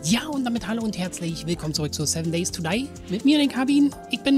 Ja, und damit hallo und herzlich willkommen zurück zu 7 Days to Die. Mit mir, den Kabin. Ich bin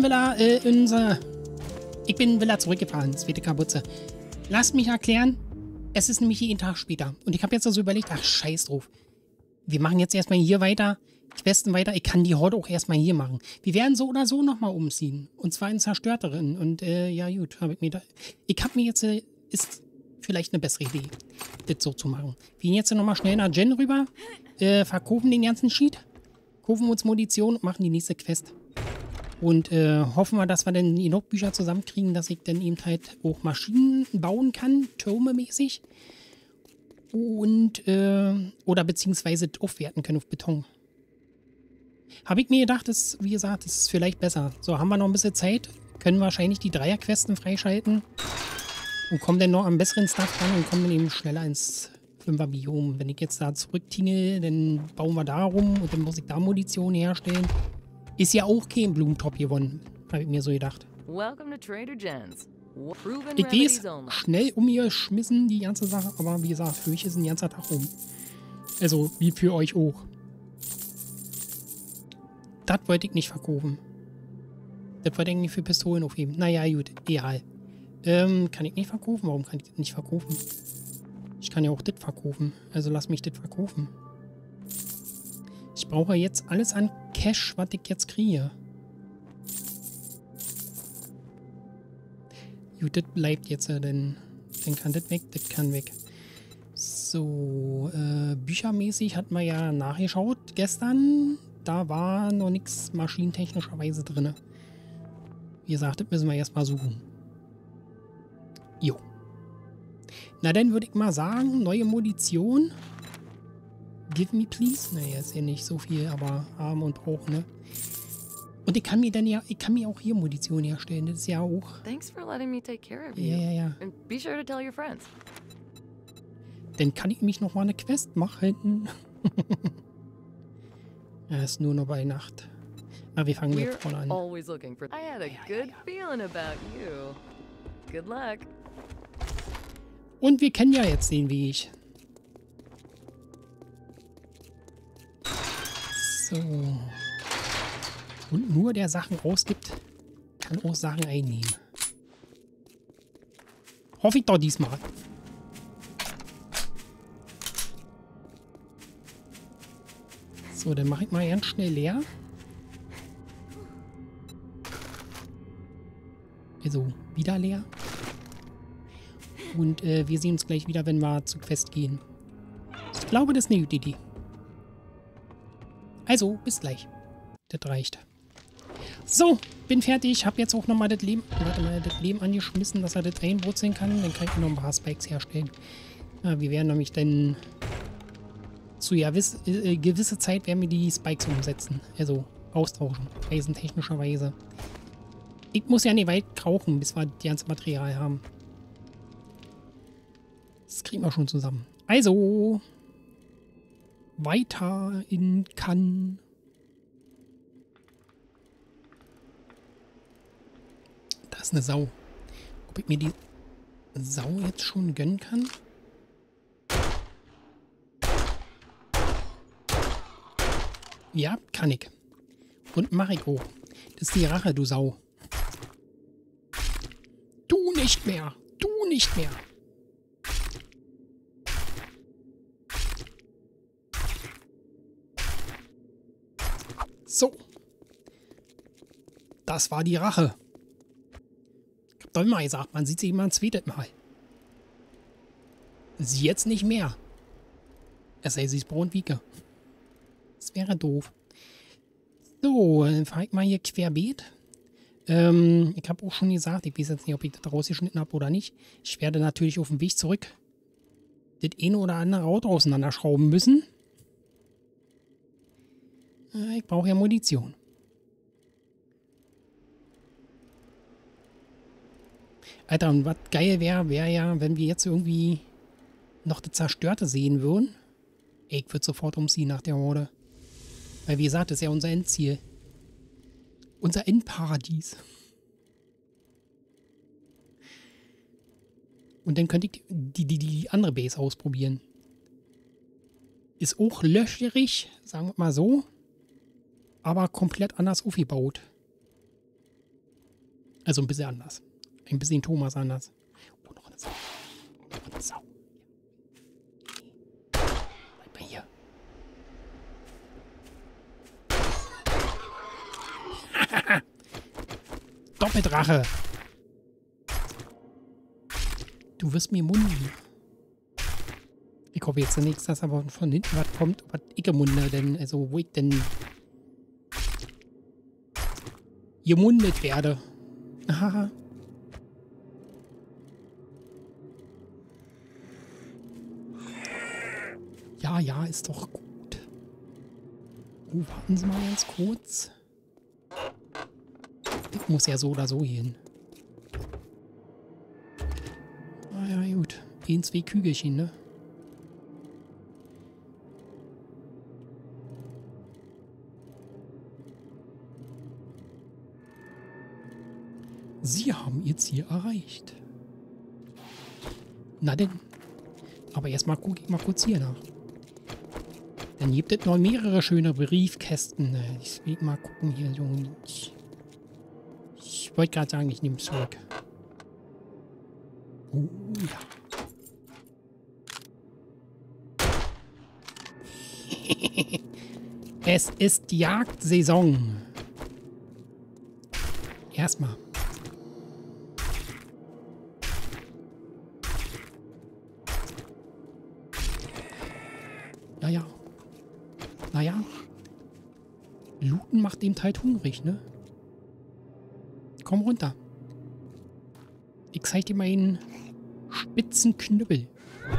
Villa zurückgefahren, zweite Kabutze. Lasst mich erklären, es ist nämlich jeden Tag später. Und ich habe jetzt also überlegt, ach, scheiß drauf. Wir machen jetzt erstmal hier weiter, Questen weiter. Ich kann die Horde auch erstmal hier machen. Wir werden so oder so nochmal umziehen. Und zwar in Zerstörterin. Und ja gut, ich habe mir jetzt, ist vielleicht eine bessere Idee, das so zu machen. Wir gehen jetzt nochmal schnell nach Jen rüber, verkaufen den ganzen Sheet, kaufen uns Munition und machen die nächste Quest. Und hoffen wir, dass wir dann genug Bücher zusammenkriegen, dass ich dann eben halt auch Maschinen bauen kann, Türme-mäßig. Und, oder beziehungsweise aufwerten können auf Beton. Habe ich mir gedacht, das, wie gesagt, das ist vielleicht besser. So, haben wir noch ein bisschen Zeit, können wahrscheinlich die Dreierquesten freischalten und kommen dann noch am besseren Stuff ran und kommen dann eben schneller ins 5er-Biom. Wenn ich jetzt da zurücktinge, dann bauen wir da rum und dann muss ich da Munition herstellen. Ist ja auch kein Blumentop gewonnen, habe ich mir so gedacht. Ich weiß, schnell umgeschmissen, die ganze Sache, aber wie gesagt, für mich ist ein ganzer Tag rum. Also, wie für euch auch. Das wollte ich nicht verkaufen. Das wollte ich nicht für Pistolen aufheben. Naja, gut, egal. Kann ich nicht verkaufen? Warum kann ich das nicht verkaufen? Ich kann ja auch das verkaufen. Also lass mich das verkaufen. Ich brauche jetzt alles an Cash, was ich jetzt kriege. Gut, das bleibt jetzt, denn dann kann das weg, das kann weg. So, büchermäßig hatten wir ja nachgeschaut gestern. Da war noch nichts maschinentechnischerweise drin. Wie gesagt, das müssen wir erstmal suchen. Jo. Na, dann würde ich mal sagen, neue Munition. Give me please. Naja, ist ja nicht so viel, aber haben und brauchen, ne? Und ich kann mir auch hier Munition herstellen. Das ist ja auch. Thanks for letting me take care of you. Ja. And be sure to tell your friends. Dann kann ich mich noch mal eine Quest machen. Ja, ist nur noch bei Nacht. Aber wir fangen jetzt vorne an. Always looking for. I had a good feeling about you. Good luck. Und wir kennen ja jetzt den Weg. So. Und nur der Sachen rausgibt, kann auch Sachen einnehmen. Hoffe ich doch diesmal. So, dann mache ich mal ganz schnell leer. Also, wieder leer. Und wir sehen uns gleich wieder, wenn wir zur Quest gehen. Ich glaube, das ist eine gute Idee. Also, bis gleich. Das reicht. So, bin fertig. Habe jetzt auch nochmal das Leben angeschmissen, dass er das einwurzeln kann. Dann kann ich noch ein paar Spikes herstellen. Ja, wir werden nämlich dann zu gewisse Zeit werden wir die Spikes umsetzen. Also austauschen. Eisentechnischerweise. Ich muss ja nicht weit rauchen, bis wir das ganze Material haben. Das kriegen wir schon zusammen. Also, weiter in Cannes. Da ist eine Sau. Ob ich mir die Sau jetzt schon gönnen kann? Ja, kann ich. Und mache ich auch. Das ist die Rache, du Sau. Du nicht mehr. Du nicht mehr. So. Das war die Rache. Ich hab doch immer gesagt, man sieht sich immer ein zweites Mal. Sie jetzt nicht mehr. Es sei sie ist Braunwieke. Das wäre doof. So, dann fahre ich mal hier querbeet. Ich habe auch schon gesagt, ich weiß jetzt nicht, ob ich das rausgeschnitten habe oder nicht. Ich werde natürlich auf dem Weg zurück das eine oder andere Auto auseinanderschrauben müssen. Ich brauche ja Munition. Alter, und was geil wäre ja, wenn wir jetzt irgendwie noch das Zerstörte sehen würden. Ich würde sofort umziehen nach der Horde. Weil wie gesagt, das ist ja unser Endziel. Unser Endparadies. Und dann könnte ich die andere Base ausprobieren. Ist auch löcherig, sagen wir mal so. Aber komplett anders aufgebaut. Also ein bisschen anders. Ein bisschen Thomas anders. Oh, noch eine Sau. Noch eine Sau. Bleib mal hier. Doppeldrache. Du wirst mir munden. Ich hoffe jetzt nichts, dass aber von hinten was kommt, was ich munde, denn, also wo ich denn gemundet werde. Haha. Ja, ja, ist doch gut. Oh, warten Sie mal ganz kurz. Ich muss ja so oder so hin. Ah ja, gut. Gehen 2 Kügelchen, ne? Sie haben Ihr Ziel erreicht. Na denn. Aber erstmal gucke ich mal kurz hier nach. Dann gibt es noch mehrere schöne Briefkästen. Ich will mal gucken hier, Junge. Ich wollte gerade sagen, ich nehme es zurück. Oh ja. Es ist Jagdsaison. Erstmal. Naja. Naja. Looten macht eben halt hungrig, ne? Komm runter. Ich zeig dir meinen spitzen Knüppel.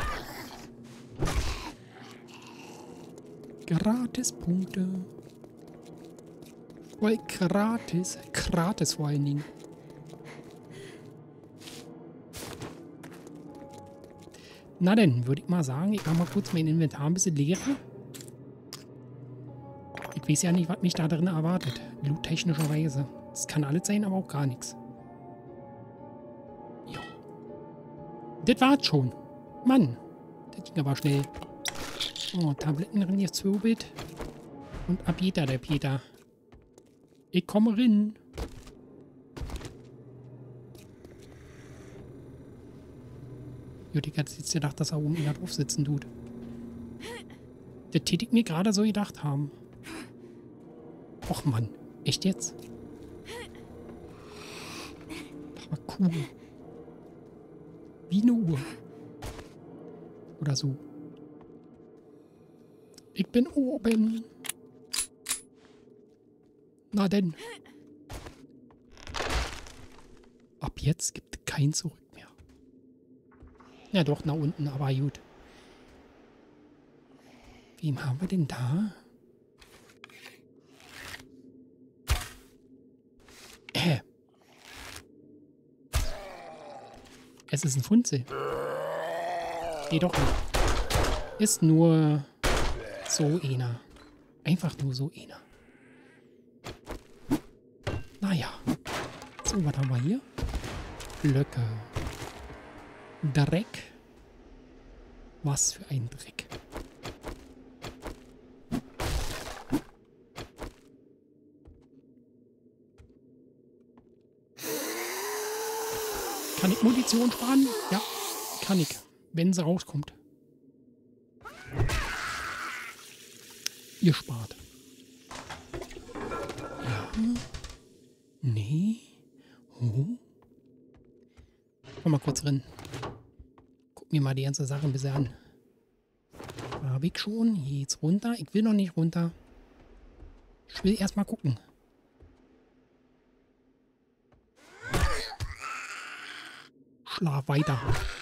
Gratispunkte. Voll gratis. Gratis vor allen Dingen. Na denn, würde ich mal sagen, ich mache mal kurz mein Inventar ein bisschen leerer. Ich weiß ja nicht, was mich da drin erwartet. Loot-technischerweise. Das kann alles sein, aber auch gar nichts. Jo. Das war's schon. Mann, das ging aber schnell. Oh, Tabletten drin jetzt Zwirbelt. Und ab jeder der Peter. Ich komme rein. Jo, ich hatte jetzt gedacht, dass er oben wieder drauf sitzen tut. Das hätte ich mir gerade so gedacht haben. Och Mann, echt jetzt? Aber cool. Wie eine Uhr. Oder so. Ich bin oben. Na denn. Ab jetzt gibt es kein Zurück mehr. Ja doch, nach unten, aber gut. Wem haben wir denn da? Es ist ein Funzel. Nee, doch nicht. Ist nur so einer. Einfach nur so einer. Naja. So, was haben wir hier? Blöcke. Dreck. Was für ein Dreck. Kann ich Munition sparen? Ja, kann ich. Wenn sie rauskommt. Ihr spart. Ja. Nee. Oh. Komm mal kurz rein. Guck mir mal die ganze Sache ein bisschen an. Hab ich schon. Jetzt runter. Ich will noch nicht runter. Ich will erst mal gucken. Schlaf weiter.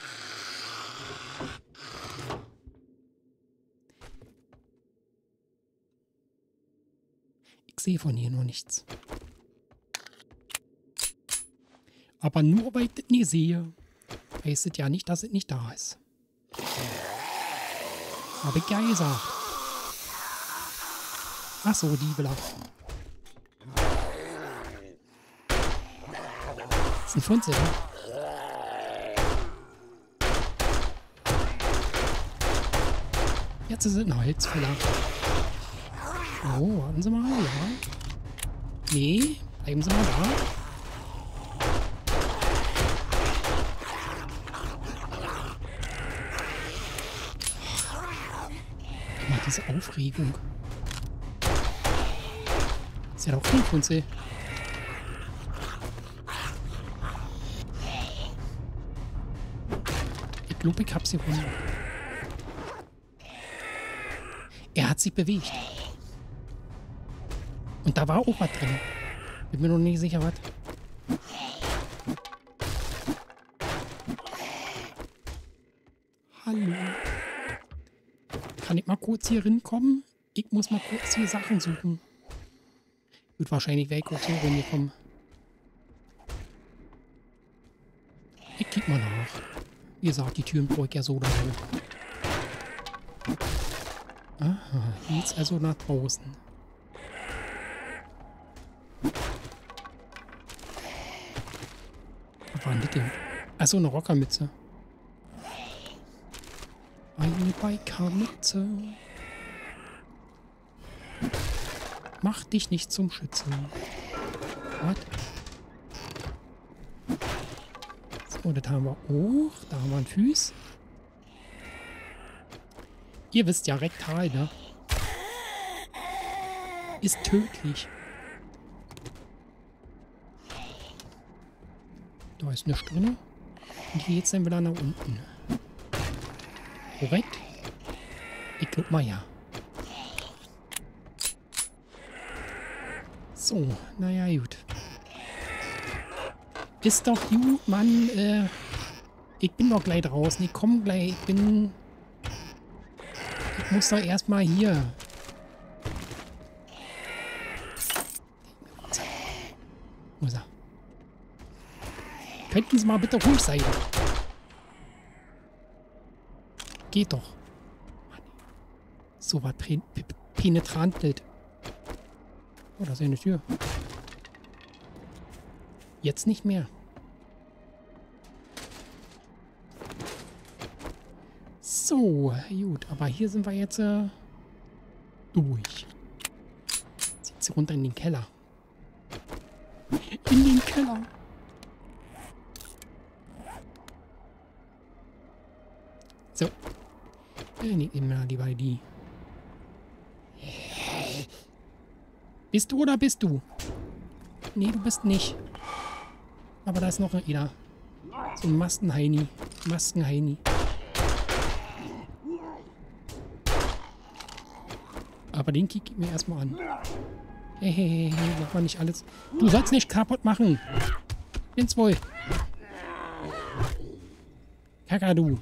Ich sehe von hier nur nichts. Aber nur weil ich das nicht sehe, heißt es ja nicht, dass es nicht da ist. Hab ich ja gesagt. Ach so, die will er. Das ist ein Funzel, ne? Jetzt ist es ein Holzfäller. Oh, warten Sie mal, ja. Nee, bleiben Sie mal da. Immer diese Aufregung. Ist ja doch kein Funzel. Ich glaube, ich hab's gefunden. Er hat sich bewegt. Und da war auch was drin. Bin mir noch nicht sicher, was. Hallo. Kann ich mal kurz hier rinkommen? Ich muss mal kurz hier Sachen suchen. Wird wahrscheinlich weg auch so rumgekommen. Ich kick mal nach. Wie gesagt, die Türen brauche ich ja so oder so. Aha, jetzt also nach draußen. Was war denn das denn? Achso, eine Rockermütze. Eine Bikermütze. Mach dich nicht zum Schützen. Was? So, das haben wir auch. Da haben wir einen Fuß. Ihr wisst ja, rektal, ne? Ist tödlich. Da ist eine drin. Und hier geht's dann wieder nach unten. Korrekt? Ich glaub mal ja. So, naja, gut. Ist doch gut, Mann. Ich bin doch gleich draußen. Ich komme gleich. Ich muss doch erstmal hier. Wo ist er? Könnten Sie mal bitte ruhig sein? Geht doch. Mann. So was penetrant nicht. Oh, da ist ja eine Tür. Jetzt nicht mehr. So, gut. Aber hier sind wir jetzt durch. Zieht sie runter in den Keller. In den Keller. So. Ich nehme mal lieber die. Bist du oder bist du? Nee, du bist nicht. Aber da ist noch einer. So ein Maskenheini. Aber den kick ich mir erstmal an. Hey, mach mal nicht alles. Du sollst nicht kaputt machen. Bin's wohl. Kakadu.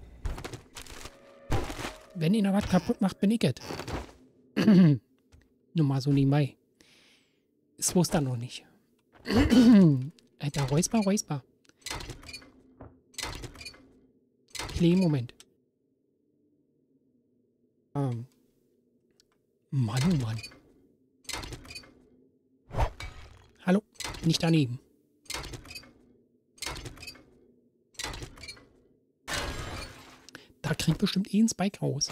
Wenn ihr noch was kaputt macht, bin ich es. Nur mal so nebenbei. Das wusste er noch nicht. Alter, Räusper. Kleinen Moment. Mann, oh Mann. Hallo? Nicht daneben. Da kriegt bestimmt ein Spike raus.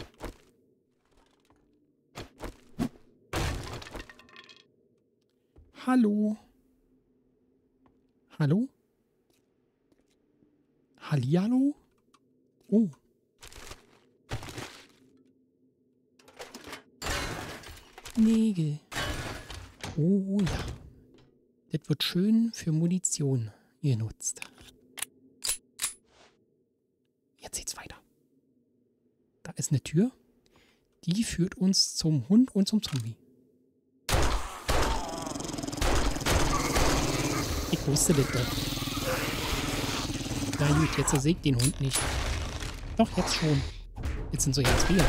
Hallo? Hallo? Hallihallo? Oh. Nägel. Oh ja. Das wird schön für Munition genutzt. Jetzt geht's weiter. Da ist eine Tür. Die führt uns zum Hund und zum Zombie. Ich wusste das doch. Na gut, jetzt sägt den Hund nicht. Doch, jetzt schon. Jetzt sind so ganz viele.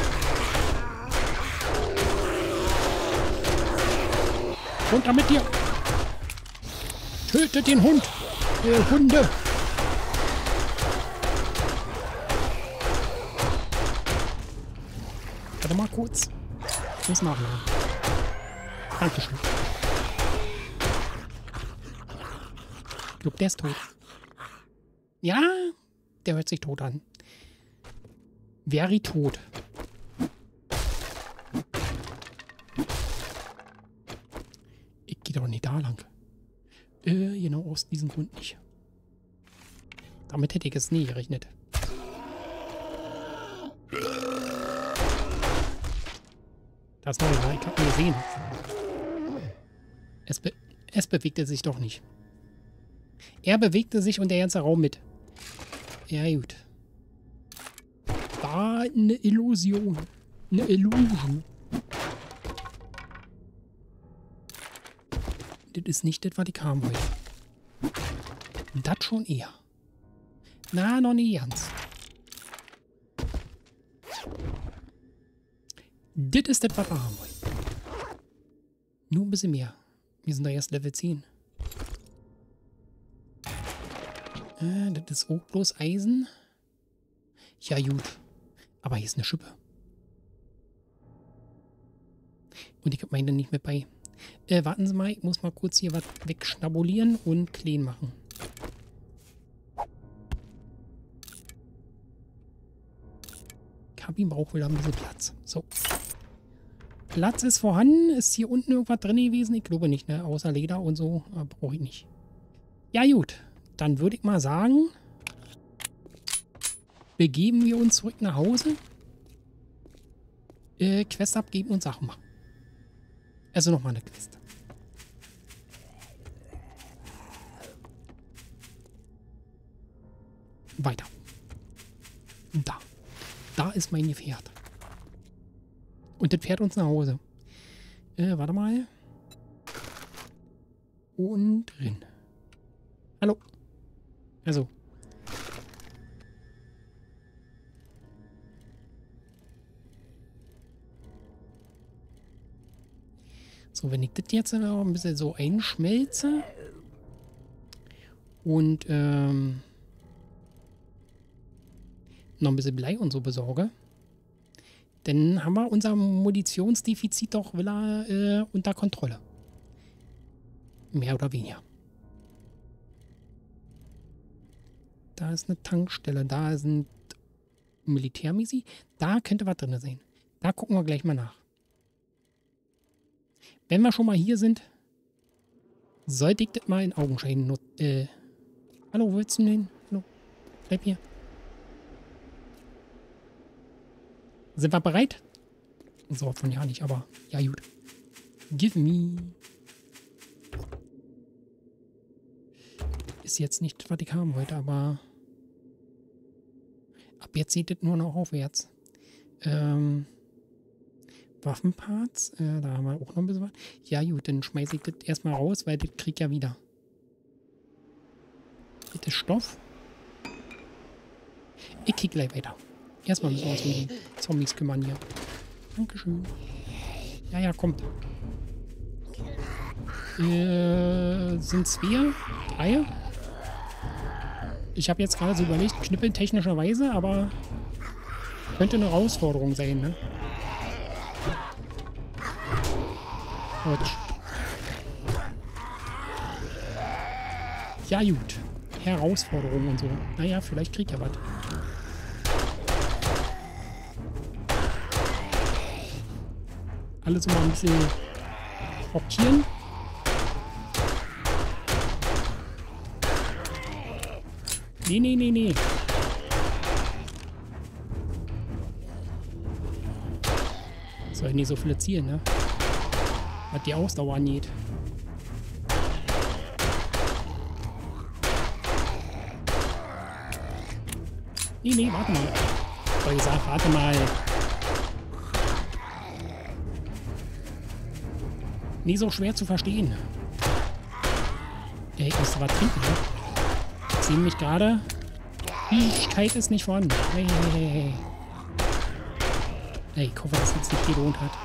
Runter mit dir! Tötet den Hund! Ihr Hunde! Warte mal kurz. Ich muss nachladen. Dankeschön. Ich glaube, der ist tot. Ja, der hört sich tot an. Wäre tot. geht aber nicht da lang. Genau aus diesem Grund nicht. Damit hätte ich es nie gerechnet. Das neue, ich habe ihn gesehen. Es bewegte sich doch nicht. Er bewegte sich und der ganze Raum mit. Ja, gut. War eine Illusion. Eine Illusion. Das ist nicht das, was ich haben wollte. Das schon eher. Na, noch nicht ganz. Das ist das, was wir haben wollen. Nur ein bisschen mehr. Wir sind da erst Level 10. Das ist auch bloß Eisen. Ja, gut. Aber hier ist eine Schippe. Und ich habe meine nicht mehr bei. Warten Sie mal, ich muss mal kurz hier was wegschnabulieren und clean machen. Kabin braucht wohl ein bisschen Platz. So. Platz ist vorhanden. Ist hier unten irgendwas drin gewesen? Ich glaube nicht, ne? Außer Leder und so. Brauche ich nicht. Ja, gut. Dann würde ich mal sagen, begeben wir uns zurück nach Hause. Quest abgeben und Sachen machen. Also nochmal eine Quest. Weiter. Da. Da ist mein Pferd. Und das fährt uns nach Hause. Warte mal. Und drin. Hallo. Also. So, wenn ich das jetzt noch ein bisschen so einschmelze und noch ein bisschen Blei und so besorge, dann haben wir unser Munitionsdefizit doch wieder unter Kontrolle. Mehr oder weniger. Da ist eine Tankstelle, da sind Militärmisi. Da könnte was drin sein. Da gucken wir gleich mal nach. Wenn wir schon mal hier sind, sollte ich das mal in Augenschein hallo, wo willst du denn hin? Hallo, bleib hier. Sind wir bereit? So, von ja nicht, aber ja gut. Give me. Ist jetzt nicht, was ich haben wollte, aber ab jetzt sieht es nur noch aufwärts. Waffenparts, da haben wir auch noch ein bisschen was. Ja gut, dann schmeiße ich das erstmal raus, weil das krieg ich ja wieder. Das ist Stoff. Ich krieg gleich weiter. Erstmal müssen wir uns um die Zombies kümmern hier. Dankeschön. Ja, ja, kommt. Sind es 4? 3? Ich habe jetzt gerade so überlegt, knippeln technischerweise, aber könnte eine Herausforderung sein, ne? Autsch. Ja gut. Herausforderungen und so. Naja, vielleicht krieg ich ja was. Alles mal ein bisschen rotieren. Nee, nee, nee, nee. Soll nicht so viele zielen, ne? Was die Ausdauer angeht. Nee, nee, warte mal. Ich habe gesagt, warte mal. Nie so schwer zu verstehen. Ey, ich musste was trinken, ne? Ich sehe mich gerade. Fähigkeit ist nicht vorhanden. Hey, hey, hey, hey. Ey, ich hoffe, dass es jetzt nicht gelohnt hat.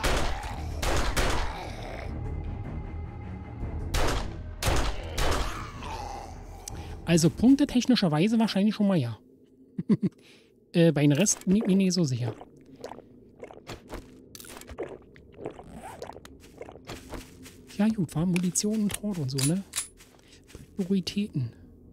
Also Punkte technischerweise wahrscheinlich schon mal ja. Bei den Rest bin ich mir nicht so sicher. Ja gut, war Munition und Hort und so, ne? Prioritäten.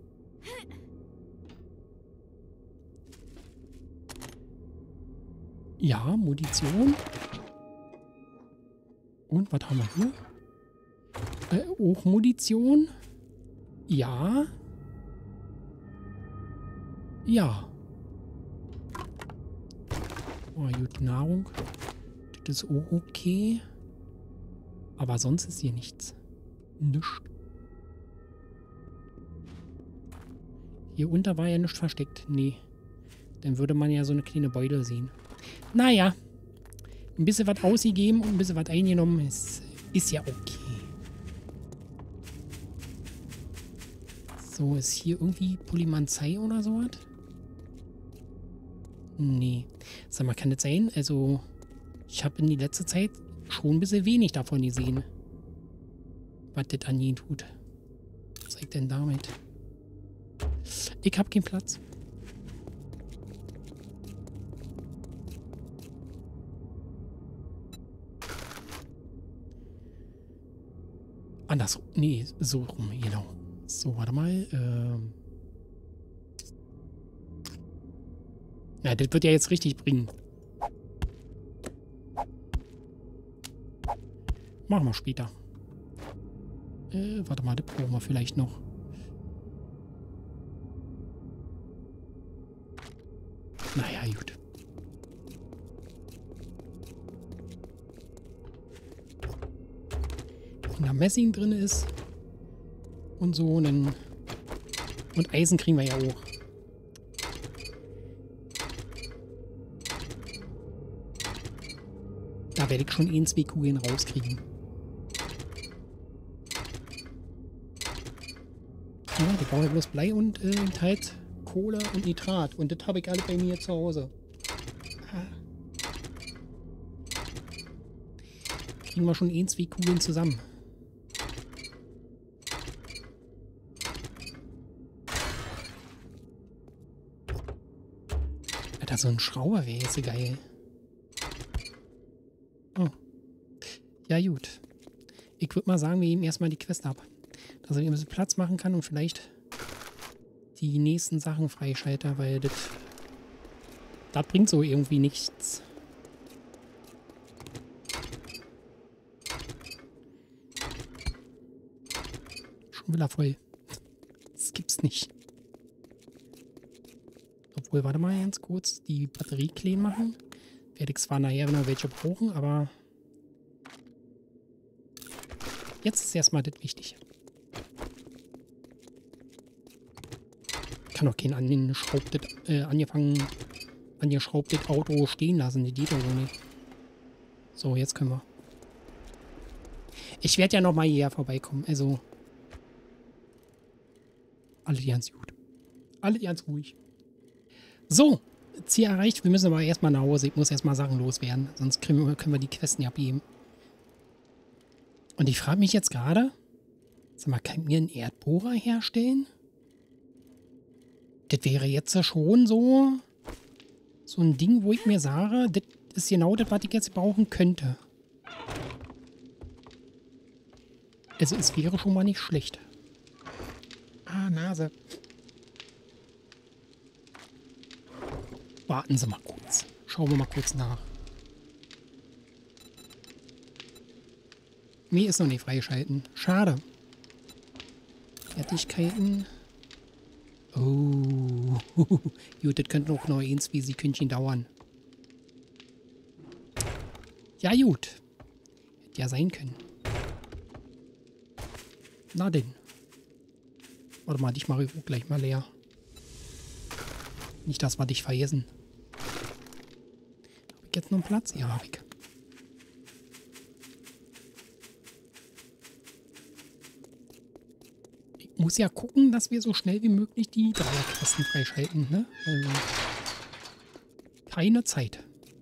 Ja, Munition. Und was haben wir hier? Auch Munition? Ja. Ja. Oh, gut, Nahrung. Das ist auch okay. Aber sonst ist hier nichts. Nichts. Hier unter war ja nichts versteckt. Nee. Dann würde man ja so eine kleine Beute sehen. Naja. Ein bisschen was ausgegeben und ein bisschen was eingenommen. Ist ja okay. So, ist hier irgendwie Polymanzei oder sowas? Nee. Sag mal, kann das sein? Also, ich habe in die letzte Zeit schon ein bisschen wenig davon gesehen. Was das an ihn tut. Was zeigt denn damit? Ich habe keinen Platz. Andersrum. Nee, so rum, genau. So, warte mal. Ja, das wird ja jetzt richtig bringen. Machen wir später. Warte mal, das brauchen wir vielleicht noch. Naja, gut. Wenn da Messing drin ist und so, dann... Und Eisen kriegen wir ja auch. Da werde ich schon 2 Kugeln rauskriegen. Ja, die brauchen ja bloß Blei und halt Kohle und Nitrat. Und das habe ich alle bei mir zu Hause. Kriegen wir schon 2 Kugeln zusammen. Alter, so ein Schrauber wäre jetzt so geil. Oh. Ja, gut. Ich würde mal sagen, wir geben erstmal die Quest ab. Dass ich ein bisschen Platz machen kann und vielleicht die nächsten Sachen freischalte, weil das bringt so irgendwie nichts. Schon wieder voll. Das gibt's nicht. Obwohl, warte mal ganz kurz, die Batterie clean machen. Werde ich zwar nachher noch welche brauchen, aber jetzt ist erstmal das wichtig. Ich kann doch kein angeschraubtes Auto stehen lassen. Die geht doch so nicht. So, jetzt können wir. Ich werde ja noch mal hierher vorbeikommen. Also, alle ganz gut. Alle ganz ruhig. So, Ziel erreicht. Wir müssen aber erstmal nach Hause. Ich muss erstmal Sachen loswerden. Sonst können wir die Quests nicht abgeben. Und ich frage mich jetzt gerade, sag mal, kann mir einen Erdbohrer herstellen? Das wäre jetzt schon so ein Ding, wo ich mir sage, das ist genau das, was ich jetzt brauchen könnte. Also es wäre schon mal nicht schlecht. Ah, Nase. Warten Sie mal kurz. Schauen wir mal kurz nach. Mir ist noch nicht freigeschalten. Schade. Fertigkeiten. Oh. Gut, das könnte noch 1 Sekündchen dauern. Ja, gut. Hätte ja sein können. Na denn. Warte mal, dich mache ich auch gleich mal leer. Nicht, dass wir dich vergessen. Habe ich jetzt noch einen Platz? Ja, habe ich. Ich muss ja gucken, dass wir so schnell wie möglich die Dreierquesten freischalten, ne? Also keine Zeit.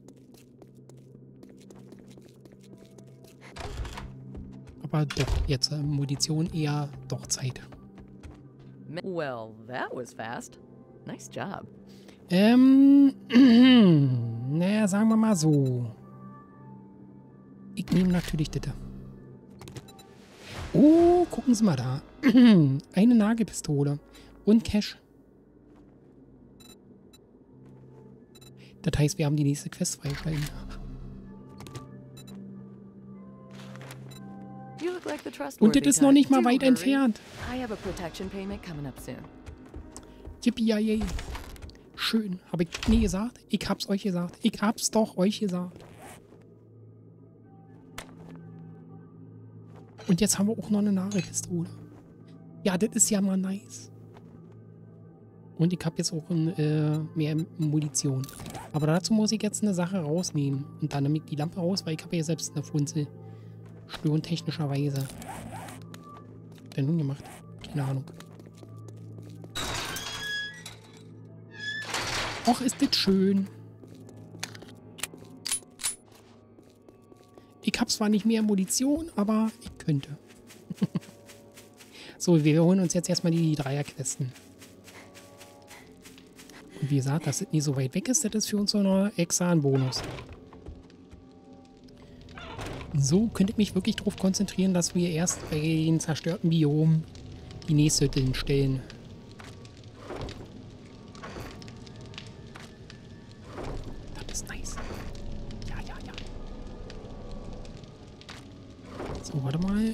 Aber doch, jetzt Munition eher doch Zeit. Well, that was fast. Nice job. Naja, sagen wir mal so. Ich nehme natürlich das. Oh, gucken Sie mal da. Eine Nagelpistole. Und Cash. Das heißt, wir haben die nächste Quest freischalten. You look like the Und trustworthy das ist noch type. nicht mal Do weit hurry. entfernt. I have a protection payment coming up soon. Yippie, schön. Habe ich nie gesagt? Ich hab's euch gesagt. Ich hab's doch euch gesagt. Und jetzt haben wir auch noch eine Nagelpistole. Ja, das ist ja mal nice. Und ich habe jetzt auch mehr Munition. Aber dazu muss ich jetzt eine Sache rausnehmen. Und dann nehme ich die Lampe raus, weil ich habe ja selbst eine Funzel. Stören technischerweise. Was hat der nun gemacht? Keine Ahnung. Och, ist das schön. Ich habe zwar nicht mehr Munition, aber ich könnte. So, wir holen uns jetzt erstmal die Dreierquesten. Und wie gesagt, dass das nicht so weit weg ist, das ist für uns so noch extra ein Bonus. So könnte ich mich wirklich darauf konzentrieren, dass wir erst bei den zerstörten Biomen die Nähshütten stellen. Das ist nice. Ja, ja, ja. So, warte mal.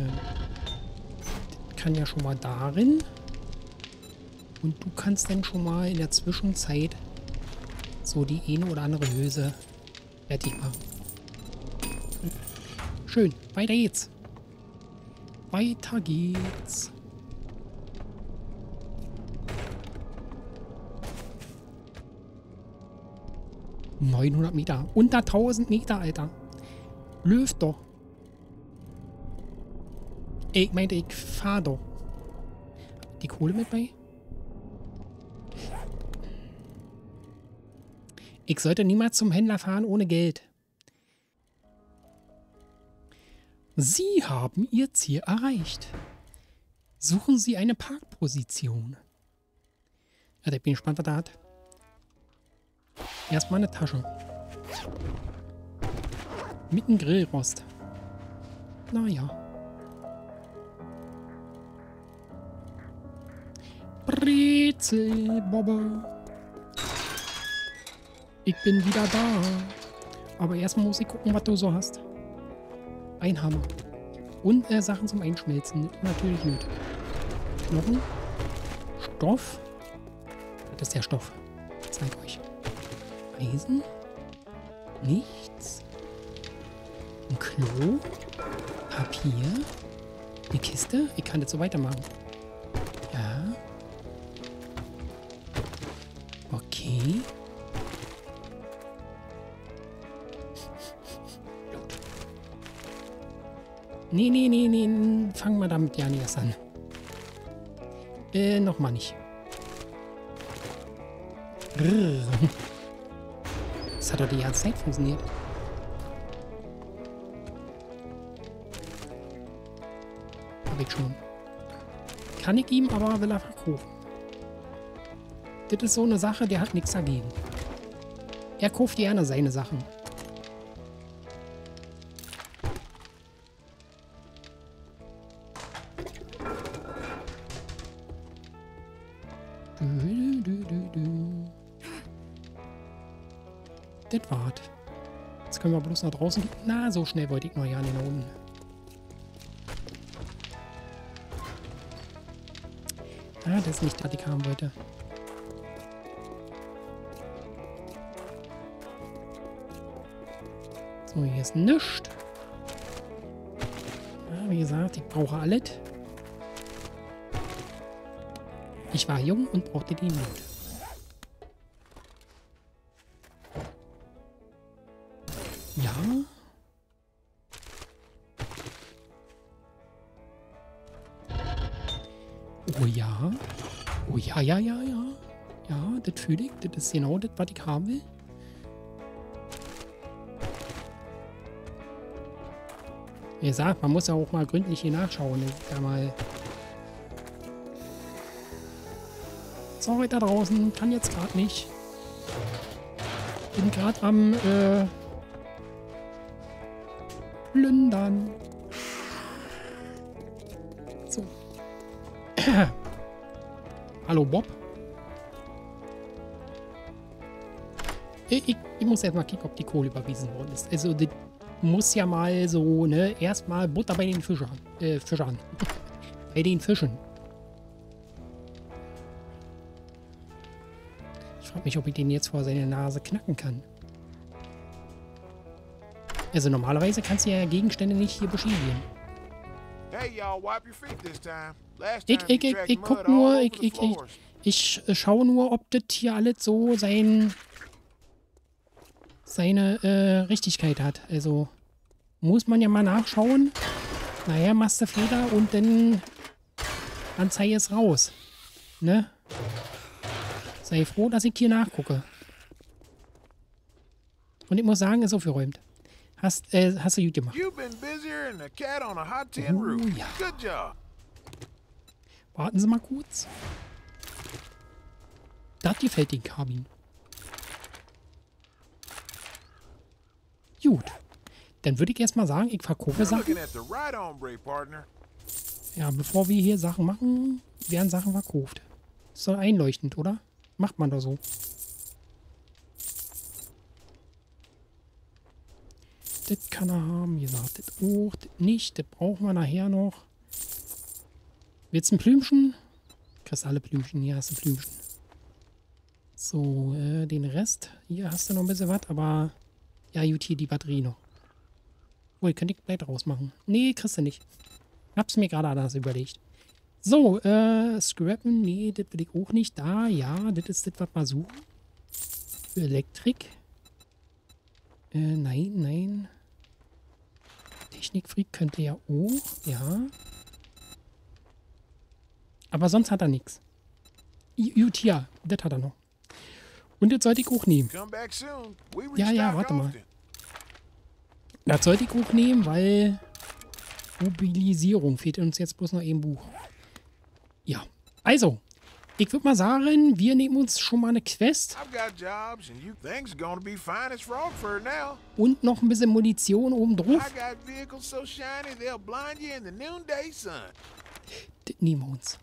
Das kann ja schon mal darin. Und du kannst dann schon mal in der Zwischenzeit so die eine oder andere Hülse fertig machen. Schön, weiter geht's. Weiter geht's. ...900 Meter. Unter 1000 Meter, Alter. Löw doch. Ich meinte, ich fahr doch. Die Kohle mit bei? Ich sollte niemals zum Händler fahren ohne Geld. Sie haben Ihr Ziel erreicht. Suchen Sie eine Parkposition. Ja, ich bin gespannt, was er hat. Erstmal eine Tasche. Mit einem Grillrost. Naja. Brezelbobbe. Ich bin wieder da. Aber erstmal muss ich gucken, was du so hast. Ein Hammer. Und Sachen zum Einschmelzen. Natürlich gut. Knochen. Stoff. Das ist der Stoff. Ich zeig euch. Eisen. Nichts. Ein Klo. Papier. Eine Kiste. Ich kann das so weitermachen. Ja. Okay. Nee. Fangen wir damit ja nicht erst an. Nochmal nicht. Das hat doch die ganze Zeit funktioniert. Hab ich schon. Kann ich ihm, aber will er verkaufen. Das ist so eine Sache, der hat nichts dagegen. Er kauft gerne seine Sachen. Das war's. Jetzt können wir bloß nach draußen gehen. Na, so schnell wollte ich noch ja nicht nach unten. Ah, das ist nicht, was ich haben wollte. So, hier ist nichts. Ja, wie gesagt, ich brauche alles. Ich war jung und brauchte die Mut. Ja. Oh ja. Oh ja. Ja, das fühle ich. Das ist genau das, was ich haben will. Wie gesagt, man muss ja auch mal gründlich hier nachschauen. Da mal. Sorry da draußen, kann jetzt gerade nicht. Bin gerade am plündern. So. Hallo Bob. Ich muss erst mal kicken, ob die Kohle überwiesen worden ist. Also muss ja mal so, ne, erstmal Butter bei den Fischern. Fischern. Bei den Fischen. Ich frage mich, ob ich den jetzt vor seine Nase knacken kann. Also normalerweise kannst du ja Gegenstände nicht hier beschädigen. Ich guck nur, ich schaue nur, ob das hier alles so seine Richtigkeit hat. Also muss man ja mal nachschauen. Naja, machst du Fehler und dann Anzeige ist raus. Ne? Sei froh, dass ich hier nachgucke. Und ich muss sagen, ist aufgeräumt. Hast du gut gemacht. Ja. Warten Sie mal kurz. Das gefällt den Kabin. Gut. Dann würde ich erstmal sagen, ich verkaufe Sachen. Ja, bevor wir hier Sachen machen, werden Sachen verkauft. Ist doch einleuchtend, oder? Macht man doch so. Das kann er haben, wie gesagt. Das auch, das nicht. Das brauchen wir nachher noch. Willst du ein Blümchen? Kriegst alle Blümchen. Hier hast du ein Blümchen. So, den Rest. Hier hast du noch ein bisschen was, aber ja, gut, hier die Batterie noch. Oh, die könnte ich gleich rausmachen. Nee, kriegst du nicht. Hab's mir gerade anders überlegt. So, Scrappen. Nee, das will ich auch nicht. Da, ja, das ist das, was wir suchen. Für Elektrik. Nein. Technikfreak könnte ja auch, ja. Aber sonst hat er nichts. Gut, hier, das hat er noch. Und das sollte ich auch nehmen. Ja, warte mal. Das sollte ich auch nehmen, weil Mobilisierung fehlt uns jetzt bloß noch ein Buch. Ja, also, ich würde mal sagen, wir nehmen uns schon mal eine Quest. Und noch ein bisschen Munition oben drauf. Das nehmen wir uns.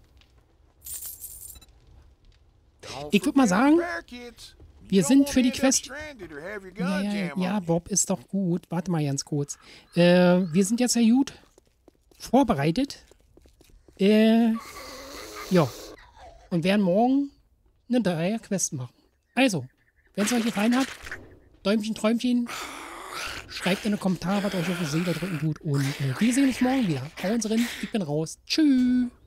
Ich würde mal sagen, wir sind für die Quest... Ja, Bob, ist doch gut. Warte mal ganz kurz. Wir sind jetzt ja gut vorbereitet. Ja. Und werden morgen eine 3er-Quest machen. Also, wenn es euch gefallen hat, Däumchen, Träumchen, schreibt in die Kommentare, was euch auf die Seele drücken tut. Und wir sehen uns morgen wieder. Hauen Sie rein, ich bin raus. Tschüss.